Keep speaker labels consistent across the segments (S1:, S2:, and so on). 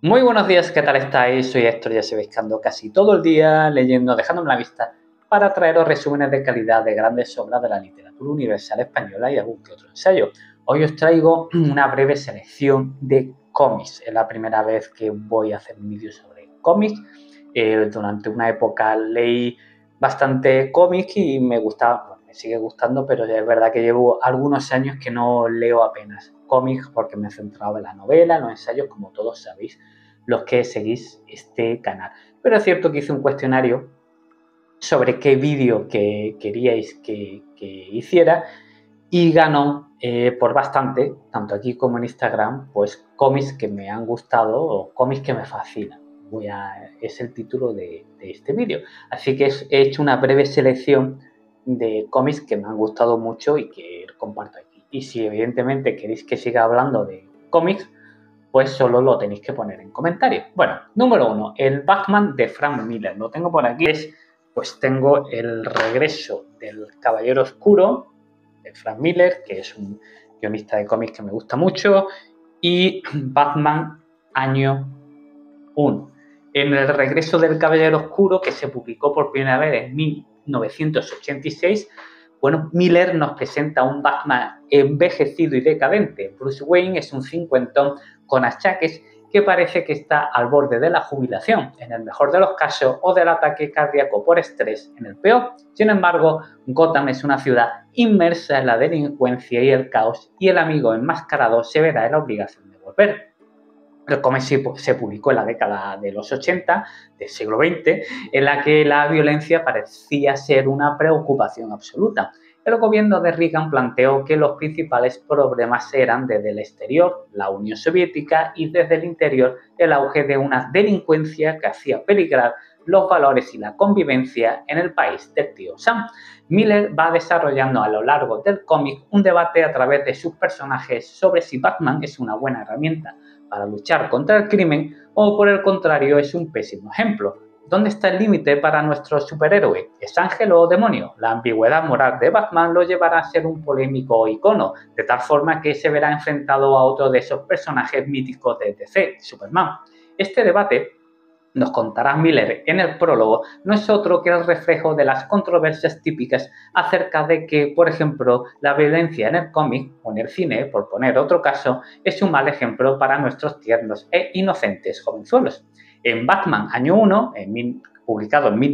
S1: Muy buenos días, ¿qué tal estáis? Soy Héctor, ya sabéis que ando casi todo el día leyendo, dejándome la vista para traeros resúmenes de calidad de grandes obras de la literatura universal española y algún que otro ensayo. Hoy os traigo una breve selección de cómics. Es la primera vez que voy a hacer un vídeo sobre cómics. Durante una época leí bastante cómics y me gustaba, bueno, me sigue gustando, pero es verdad que llevo algunos años que no leo apenas cómics porque me he centrado en la novela, en los ensayos, como todos sabéis los que seguís este canal. Pero es cierto que hice un cuestionario sobre qué vídeo que queríais que hiciera y ganó por bastante, tanto aquí como en Instagram, pues cómics que me han gustado o cómics que me fascinan. Es el título de este vídeo. Así que he hecho una breve selección de cómics que me han gustado mucho y que comparto aquí. Y si evidentemente queréis que siga hablando de cómics, pues solo lo tenéis que poner en comentarios. Bueno, número 1, el Batman de Frank Miller. Lo tengo por aquí. Pues tengo el regreso del Caballero Oscuro de Frank Miller, que es un guionista de cómics que me gusta mucho, y Batman año 1. En el regreso del Caballero Oscuro, que se publicó por primera vez en 1986, bueno, Miller nos presenta un Batman envejecido y decadente. Bruce Wayne es un cincuentón con achaques que parece que está al borde de la jubilación, en el mejor de los casos, o del ataque cardíaco por estrés, en el peor. Sin embargo, Gotham es una ciudad inmersa en la delincuencia y el caos, y el amigo enmascarado se verá en la obligación de volver. El cómic se publicó en la década de los 80 del siglo XX, en la que la violencia parecía ser una preocupación absoluta. El gobierno de Reagan planteó que los principales problemas eran desde el exterior, la Unión Soviética, y desde el interior, el auge de una delincuencia que hacía peligrar los valores y la convivencia en el país del tío Sam. Miller va desarrollando a lo largo del cómic un debate a través de sus personajes sobre si Batman es una buena herramienta para luchar contra el crimen o por el contrario es un pésimo ejemplo. ¿Dónde está el límite para nuestro superhéroe? ¿Es ángel o demonio? La ambigüedad moral de Batman lo llevará a ser un polémico icono, de tal forma que se verá enfrentado a otro de esos personajes míticos de DC, Superman. Este debate, nos contará Miller en el prólogo, no es otro que el reflejo de las controversias típicas acerca de que, por ejemplo, la violencia en el cómic o en el cine, por poner otro caso, es un mal ejemplo para nuestros tiernos e inocentes jovenzuelos. En Batman Año 1, publicado en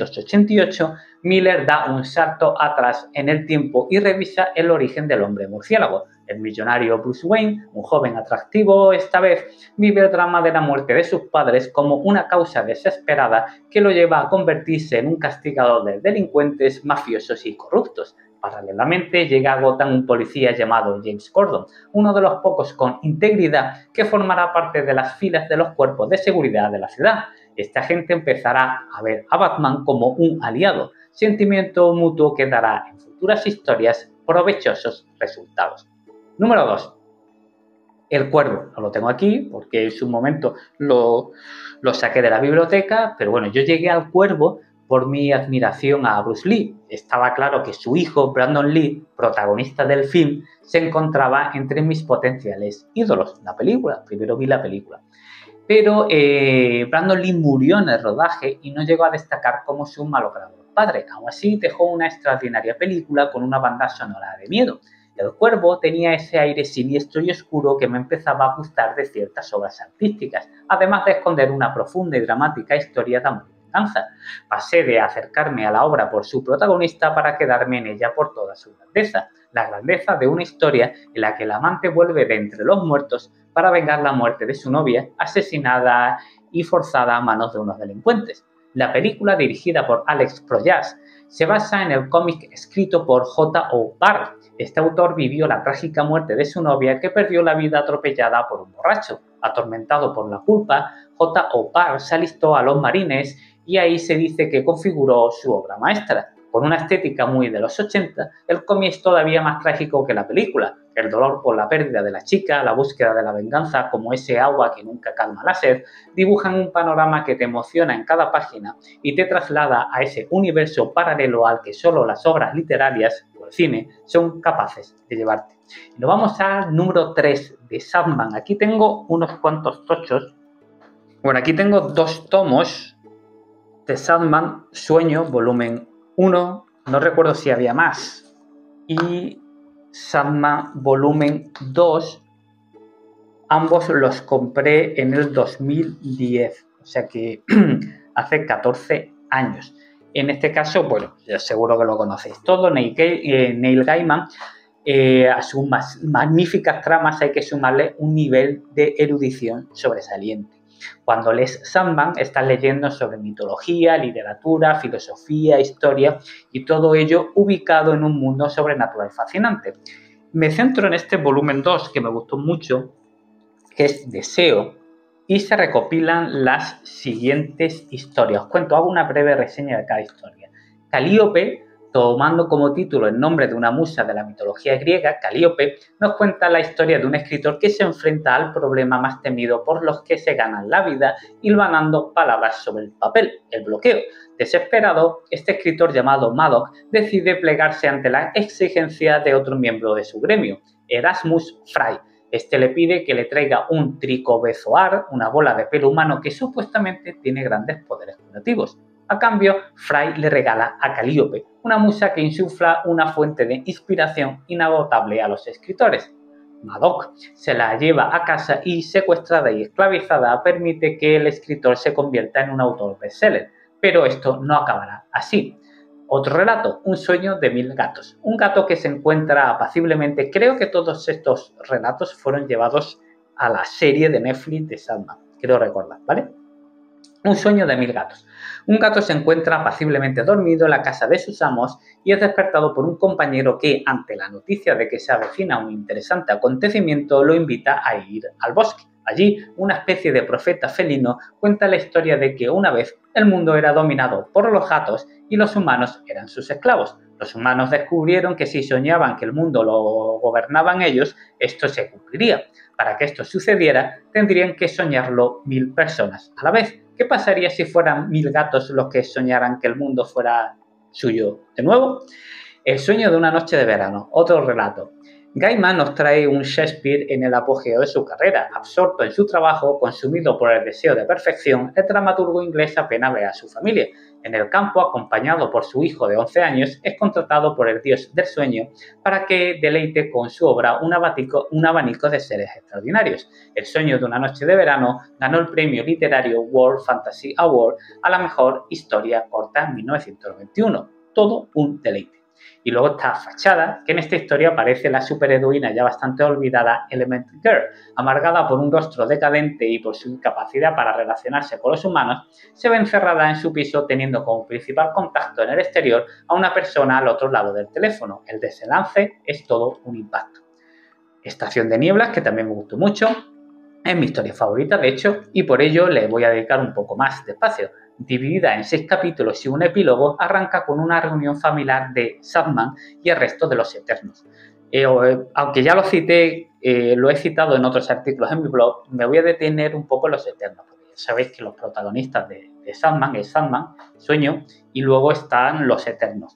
S1: 1988, Miller da un salto atrás en el tiempo y revisa el origen del hombre murciélago. El millonario Bruce Wayne, un joven atractivo esta vez, vive el drama de la muerte de sus padres como una causa desesperada que lo lleva a convertirse en un castigador de delincuentes, mafiosos y corruptos. Paralelamente llega a Gotham un policía llamado James Gordon, uno de los pocos con integridad que formará parte de las filas de los cuerpos de seguridad de la ciudad. Esta gente empezará a ver a Batman como un aliado, sentimiento mutuo que dará en futuras historias provechosos resultados. Número 2. El Cuervo. No lo tengo aquí porque en su momento lo saqué de la biblioteca, pero bueno, yo llegué al Cuervo por mi admiración a Bruce Lee. Estaba claro que su hijo, Brandon Lee, protagonista del film, se encontraba entre mis potenciales ídolos. La película, primero vi la película. Pero Brandon Lee murió en el rodaje y no llegó a destacar como su malogrado padre. Aún así, dejó una extraordinaria película con una banda sonora de miedo. El Cuervo tenía ese aire siniestro y oscuro que me empezaba a gustar de ciertas obras artísticas, además de esconder una profunda y dramática historia de amor y venganza. Pasé de acercarme a la obra por su protagonista para quedarme en ella por toda su grandeza, la grandeza de una historia en la que el amante vuelve de entre los muertos para vengar la muerte de su novia, asesinada y forzada a manos de unos delincuentes. La película, dirigida por Alex Proyas, se basa en el cómic escrito por J.O. Barr. Este autor vivió la trágica muerte de su novia, que perdió la vida atropellada por un borracho. Atormentado por la culpa, J.O. Barr se alistó a los marines y ahí se dice que configuró su obra maestra. Con una estética muy de los 80, el cómic es todavía más trágico que la película. El dolor por la pérdida de la chica, la búsqueda de la venganza como ese agua que nunca calma la sed, dibujan un panorama que te emociona en cada página y te traslada a ese universo paralelo al que solo las obras literarias o el cine son capaces de llevarte. Y nos vamos al número 3 de Sandman. Aquí tengo unos cuantos tochos Bueno, aquí tengo 2 tomos de Sandman, Sueño, volumen 1, no recuerdo si había más, y Sandman, volumen 2, ambos los compré en el 2010, o sea que hace 14 años. En este caso, bueno, ya seguro que lo conocéis todo, Neil Gaiman, a sus magníficas tramas hay que sumarle un nivel de erudición sobresaliente. Cuando lees Sandman, estás leyendo sobre mitología, literatura, filosofía, historia y todo ello ubicado en un mundo sobrenatural fascinante. Me centro en este volumen 2 que me gustó mucho, que es Deseo, y se recopilan las siguientes historias. Os cuento, hago una breve reseña de cada historia. Calíope, tomando como título el nombre de una musa de la mitología griega, Calíope, nos cuenta la historia de un escritor que se enfrenta al problema más temido por los que se ganan la vida, hilvanando palabras sobre el papel, el bloqueo. Desesperado, este escritor llamado Madoc decide plegarse ante la exigencia de otro miembro de su gremio, Erasmus Fry. Este le pide que le traiga un tricobezoar, una bola de pelo humano que supuestamente tiene grandes poderes curativos. A cambio, Fry le regala a Calíope, una musa que insufla una fuente de inspiración inagotable a los escritores. Madoc se la lleva a casa y, secuestrada y esclavizada, permite que el escritor se convierta en un autor bestseller. Pero esto no acabará así. Otro relato, Un sueño de 1000 gatos. Un gato que se encuentra apaciblemente. Creo que todos estos relatos fueron llevados a la serie de Netflix de Sandman. Quiero recordar, ¿vale? Un sueño de 1000 gatos. Un gato se encuentra apaciblemente dormido en la casa de sus amos y es despertado por un compañero que, ante la noticia de que se avecina un interesante acontecimiento, lo invita a ir al bosque. Allí, una especie de profeta felino cuenta la historia de que una vez el mundo era dominado por los gatos y los humanos eran sus esclavos. Los humanos descubrieron que si soñaban que el mundo lo gobernaban ellos, esto se cumpliría. Para que esto sucediera, tendrían que soñarlo 1000 personas a la vez. ¿Qué pasaría si fueran 1000 gatos los que soñaran que el mundo fuera suyo de nuevo? El sueño de una noche de verano, otro relato. Gaiman nos trae un Shakespeare en el apogeo de su carrera. Absorto en su trabajo, consumido por el deseo de perfección, el dramaturgo inglés apenas ve a su familia. En el campo, acompañado por su hijo de 11 años, es contratado por el dios del sueño para que deleite con su obra un abanico de seres extraordinarios. El sueño de una noche de verano ganó el premio literario World Fantasy Award a la mejor historia corta en 1991. Todo un deleite. Y luego está Fachada, que en esta historia aparece la superheroína ya bastante olvidada Element Girl. Amargada por un rostro decadente y por su incapacidad para relacionarse con los humanos, se ve encerrada en su piso teniendo como principal contacto en el exterior a una persona al otro lado del teléfono. El desenlace es todo un impacto. Estación de Nieblas, que también me gustó mucho, es mi historia favorita, de hecho, y por ello le voy a dedicar un poco más de espacio. Dividida en 6 capítulos y un epílogo, arranca con una reunión familiar de Sandman y el resto de los Eternos. Aunque ya lo cité, lo he citado en otros artículos en mi blog, me voy a detener un poco en los Eternos, porque ya sabéis que los protagonistas de Sandman es Sandman, Sueño, y luego están los Eternos.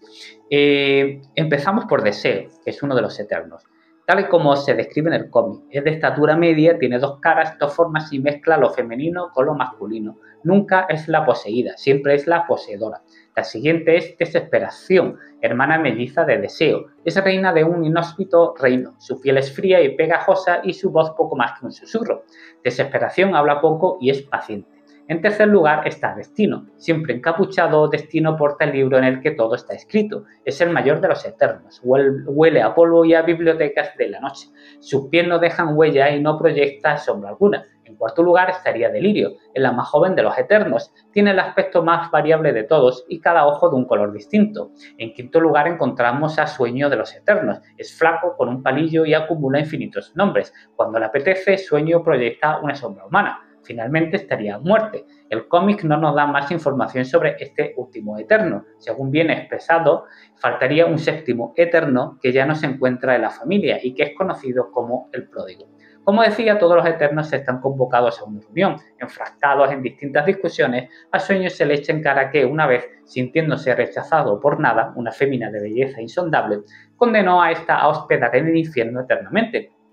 S1: Empezamos por Deseo, que es uno de los Eternos. Tal y como se describe en el cómic, es de estatura media, tiene 2 caras, 2 formas y mezcla lo femenino con lo masculino. Nunca es la poseída, siempre es la poseedora. La siguiente es Desesperación, hermana melliza de Deseo. Es reina de un inhóspito reino. Su piel es fría y pegajosa y su voz poco más que un susurro. Desesperación habla poco y es paciente. En tercer lugar está Destino. Siempre encapuchado, Destino porta el libro en el que todo está escrito. Es el mayor de los Eternos. Huele a polvo y a bibliotecas de la noche. Sus pies no dejan huella y no proyecta sombra alguna. En cuarto lugar estaría Delirio, es la más joven de los Eternos. Tiene el aspecto más variable de todos y cada ojo de un color distinto. En quinto lugar encontramos a Sueño de los Eternos. Es flaco, con un palillo y acumula infinitos nombres. Cuando le apetece, Sueño proyecta una sombra humana. Finalmente estaría Muerte. El cómic no nos da más información sobre este último Eterno. Según viene expresado, faltaría un séptimo Eterno que ya no se encuentra en la familia y que es conocido como el Pródigo. Como decía, todos los Eternos están convocados a una reunión. Enfrascados en distintas discusiones, a Sueño se le echa en cara que, una vez sintiéndose rechazado por Nada, una fémina de belleza insondable, condenó a esta a hospedar en el infierno eternamente.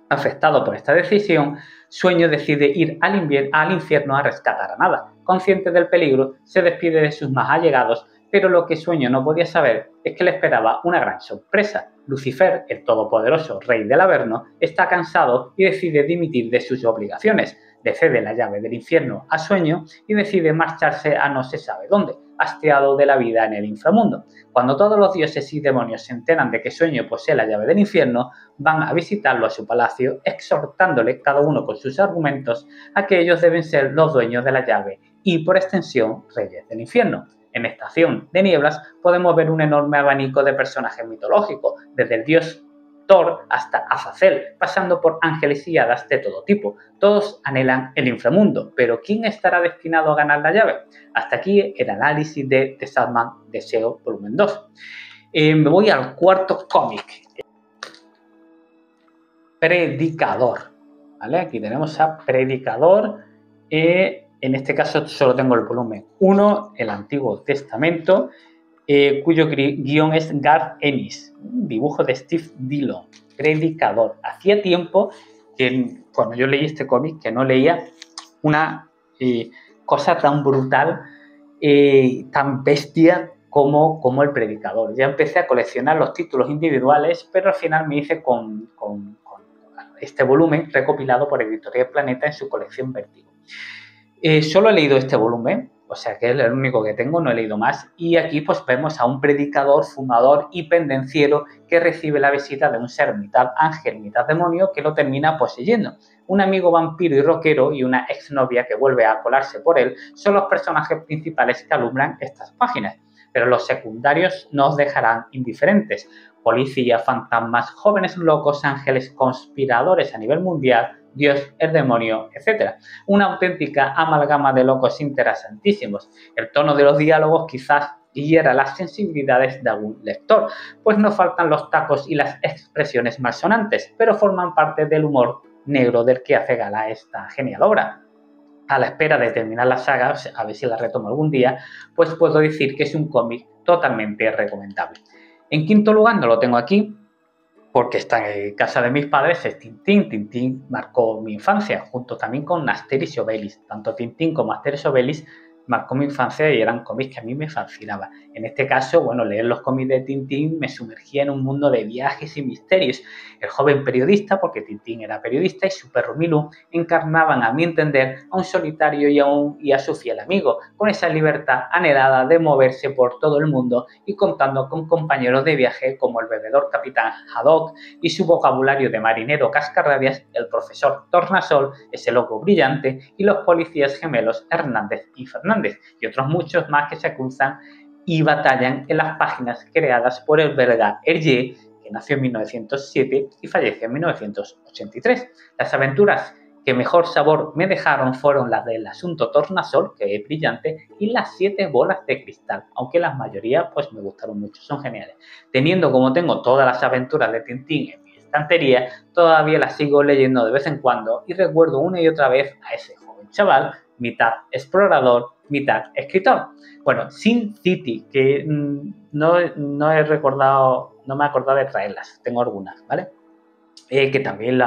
S1: Afectado por esta decisión, Sueño decide ir al infierno a rescatar a Nada. Consciente del peligro, se despide de sus más allegados, pero lo que Sueño no podía saber es que le esperaba una gran sorpresa. Lucifer, el todopoderoso rey del Averno, está cansado y decide dimitir de sus obligaciones. Le cede la llave del infierno a Sueño y decide marcharse a no se sabe dónde, hastiado de la vida en el inframundo. Cuando todos los dioses y demonios se enteran de que Sueño posee la llave del infierno, van a visitarlo a su palacio, exhortándole, cada uno con sus argumentos, a que ellos deben ser los dueños de la llave y, por extensión, reyes del infierno. En Estación de Nieblas podemos ver un enorme abanico de personajes mitológicos, desde el dios Thor hasta Azazel, pasando por ángeles y hadas de todo tipo. Todos anhelan el inframundo, pero ¿quién estará destinado a ganar la llave? Hasta aquí el análisis de The Sandman Deseo volumen 2. Me voy al cuarto cómic. Predicador. ¿Vale? Aquí tenemos a Predicador. En este caso solo tengo el volumen 1, el Antiguo Testamento, cuyo guión es Garth Ennis, un dibujo de Steve Dillon, Predicador. Hacía tiempo que cuando yo leí este cómic que no leía una cosa tan brutal, tan bestia como el Predicador. Ya empecé a coleccionar los títulos individuales, pero al final me hice con este volumen recopilado por Editorial Planeta en su colección Vértigo. Solo he leído este volumen, o sea que es el único que tengo, no he leído más, y aquí pues vemos a un predicador, fumador y pendenciero que recibe la visita de un ser mitad ángel, mitad demonio, que lo termina poseyendo. Un amigo vampiro y rockero y una exnovia que vuelve a colarse por él son los personajes principales que alumbran estas páginas, pero los secundarios no os dejarán indiferentes. Policía, fantasmas, jóvenes locos, ángeles, conspiradores a nivel mundial, Dios, el demonio, etc. Una auténtica amalgama de locos interesantísimos. El tono de los diálogos quizás hiera las sensibilidades de algún lector, pues no faltan los tacos y las expresiones malsonantes, pero forman parte del humor negro del que hace gala esta genial obra. A la espera de terminar la saga, a ver si la retomo algún día, pues puedo decir que es un cómic totalmente recomendable. En quinto lugar, no lo tengo aquí, porque está en casa de mis padres, es Tintín. Tintín marcó mi infancia, junto también con Asterix y Obelix. Tanto Tintín como Asterix y Obelix marcó mi infancia y eran cómics que a mí me fascinaban. En este caso, bueno, leer los cómics de Tintín me sumergía en un mundo de viajes y misterios. El joven periodista, porque Tintín era periodista, y su perro Milú encarnaban, a mi entender, a un solitario y a su fiel amigo, con esa libertad anhelada de moverse por todo el mundo y contando con compañeros de viaje como el bebedor capitán Haddock y su vocabulario de marinero cascarrabias, el profesor Tornasol, ese loco brillante, y los policías gemelos Hernández y Fernández, y otros muchos más que se cruzan y batallan en las páginas creadas por el belga Hergé, que nació en 1907 y falleció en 1983. Las aventuras que mejor sabor me dejaron fueron las del asunto Tornasol, que es brillante, y las 7 bolas de cristal, aunque la mayoría pues me gustaron mucho, son geniales. Teniendo como tengo todas las aventuras de Tintín en mi estantería, todavía las sigo leyendo de vez en cuando y recuerdo una y otra vez a ese joven chaval, mitad explorador, mitad escritor. Bueno, Sin City, que no he recordado, no me he acordado de traerlas, tengo algunas, ¿vale? Que también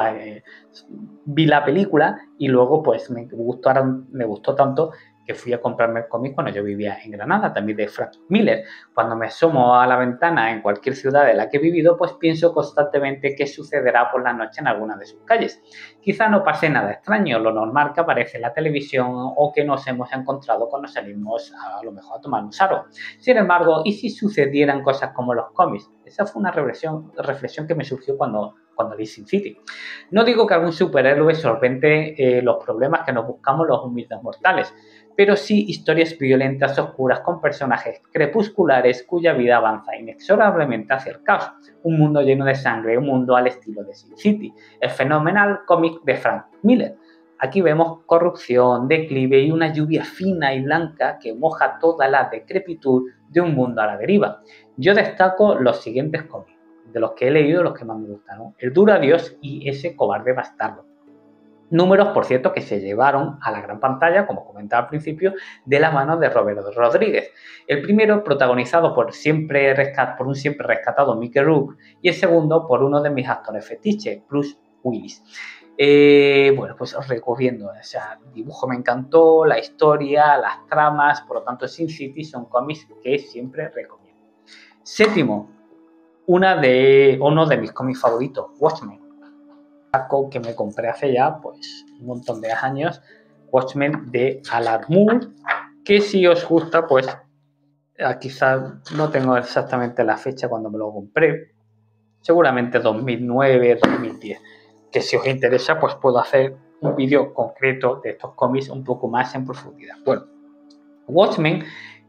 S1: vi la película y luego pues me gustó tanto que fui a comprarme el cómic cuando yo vivía en Granada, también de Frank Miller. Cuando me asomo a la ventana en cualquier ciudad de la que he vivido, pues pienso constantemente qué sucederá por la noche en alguna de sus calles. Quizá no pase nada extraño, lo normal que aparece en la televisión o que nos hemos encontrado cuando salimos a lo mejor a tomar un sarro. Sin embargo, ¿y si sucedieran cosas como los cómics? Esa fue una reflexión que me surgió cuando leí Sin City. No digo que algún superhéroe solvente los problemas que nos buscamos los humildes mortales, pero sí historias violentas, oscuras, con personajes crepusculares cuya vida avanza inexorablemente hacia el caos. Un mundo lleno de sangre, un mundo al estilo de Sin City, el fenomenal cómic de Frank Miller. Aquí vemos corrupción, declive y una lluvia fina y blanca que moja toda la decrepitud de un mundo a la deriva. Yo destaco los siguientes cómics, de los que he leído, los que más me gustan, ¿no? El Duro Adiós y Ese cobarde bastardo. Números, por cierto, que se llevaron a la gran pantalla, como comentaba al principio, de la mano de Roberto Rodríguez. El primero protagonizado por un siempre rescatado Mickey Rourke y el segundo por uno de mis actores fetiches, Bruce Willis. Bueno, pues os recomiendo, o sea, el dibujo me encantó, la historia, las tramas, por lo tanto Sin City son cómics que siempre recomiendo. Séptimo, uno de mis cómics favoritos, Watchmen, que me compré hace ya pues un montón de años, Watchmen de Alan Moore, que si os gusta, pues quizás no tengo exactamente la fecha cuando me lo compré, seguramente 2009, 2010, que si os interesa pues puedo hacer un vídeo concreto de estos cómics un poco más en profundidad. Bueno, Watchmen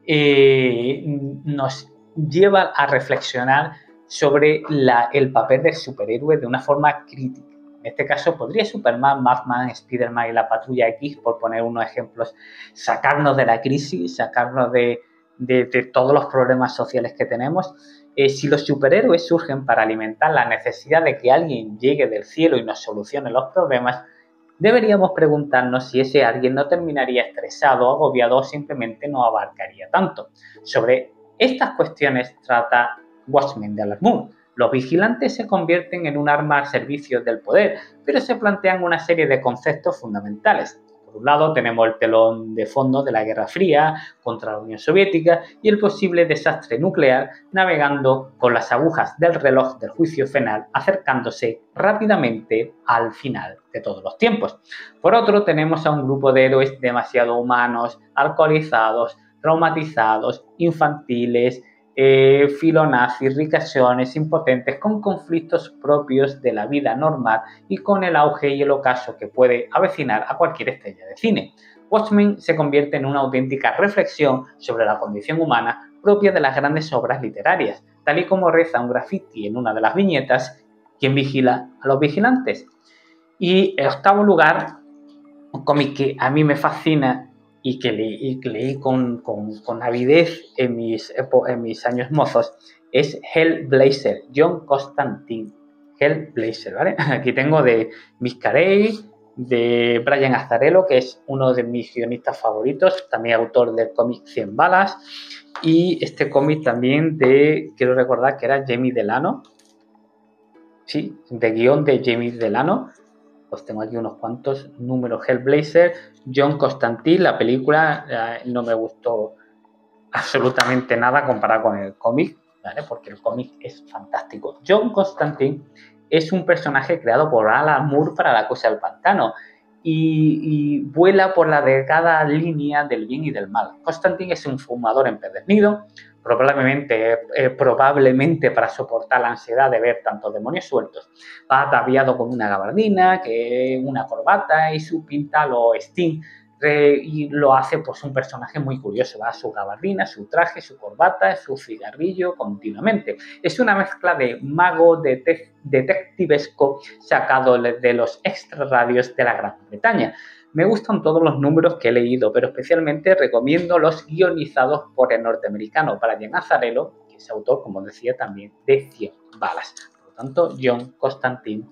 S1: nos lleva a reflexionar sobre el papel del superhéroe de una forma crítica. En este caso podría Superman, Batman, Spider-Man y la Patrulla X, por poner unos ejemplos, sacarnos de la crisis, sacarnos de todos los problemas sociales que tenemos. Si los superhéroes surgen para alimentar la necesidad de que alguien llegue del cielo y nos solucione los problemas, deberíamos preguntarnos si ese alguien no terminaría estresado, agobiado o simplemente no abarcaría tanto. Sobre estas cuestiones trata Watchmen de Alan Moore. Los vigilantes se convierten en un arma al servicio del poder, pero se plantean una serie de conceptos fundamentales. Por un lado tenemos el telón de fondo de la Guerra Fría contra la Unión Soviética y el posible desastre nuclear, navegando con las agujas del reloj del juicio final, acercándose rápidamente al final de todos los tiempos. Por otro, tenemos a un grupo de héroes demasiado humanos, alcoholizados, traumatizados, infantiles, filonazis, ricachones, impotentes, con conflictos propios de la vida normal y con el auge y el ocaso que puede avecinar a cualquier estrella de cine. Watchmen se convierte en una auténtica reflexión sobre la condición humana propia de las grandes obras literarias, tal y como reza un graffiti en una de las viñetas: ¿quién vigila a los vigilantes? Y en octavo lugar, un cómic que a mí me fascina y que leí con avidez en mis años mozos, es Hellblazer, John Constantine. Hellblazer, ¿vale? Aquí tengo de Mick Carey, de Brian Azzarello, que es uno de mis guionistas favoritos, también autor del cómic 100 balas, y este cómic también quiero recordar que era Jamie Delano, sí, de guión de Jamie Delano. Pues tengo aquí unos cuantos números. Hellblazer, John Constantine, la película no me gustó absolutamente nada comparado con el cómic, ¿vale? Porque el cómic es fantástico. John Constantine es un personaje creado por Alan Moore para La Cosa del Pantano y vuela por la delgada línea del bien y del mal. Constantine es un fumador empedernido, probablemente para soportar la ansiedad de ver tantos demonios sueltos. Va ataviado con una gabardina, una corbata y su pinta lo Sting, y lo hace pues un personaje muy curioso. Va a su gabardina, su traje, su corbata, su cigarrillo continuamente. Es una mezcla de mago detectivesco sacado de los extrarradios de la Gran Bretaña. Me gustan todos los números que he leído, pero especialmente recomiendo los guionizados por el norteamericano Brian Azzarello, que es autor, como decía, también de 100 balas. Por lo tanto, John Constantine,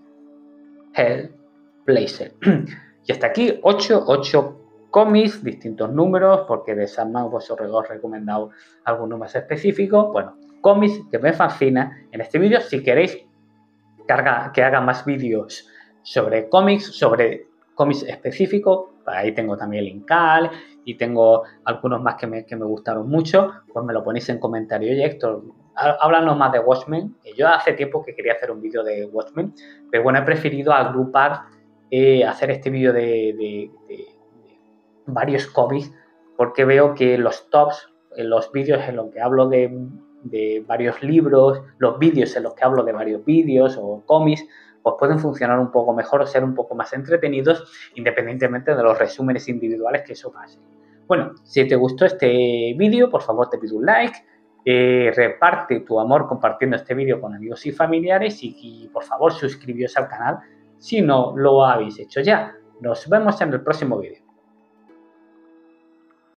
S1: Hellblazer. Y hasta aquí 8 cómics, distintos números, porque de Sandman os he recomendado algunos más específicos. Bueno, cómics que me fascinan en este vídeo. Si queréis que haga más vídeos sobre cómics específicos, ahí tengo también el Incal y tengo algunos más que me gustaron mucho, pues me lo ponéis en comentarios. Oye, Héctor, háblanos más de Watchmen, que yo hace tiempo que quería hacer un vídeo de Watchmen, pero bueno, he preferido agrupar, hacer este vídeo de varios cómics, porque veo que los tops, en los vídeos en los que hablo de varios libros, los vídeos en los que hablo de varios vídeos o cómics, pues pueden funcionar un poco mejor o ser un poco más entretenidos, independientemente de los resúmenes individuales que eso pase. Bueno, si te gustó este vídeo, por favor te pido un like, reparte tu amor compartiendo este vídeo con amigos y familiares y por favor suscribíos al canal si no lo habéis hecho ya. Nos vemos en el próximo vídeo.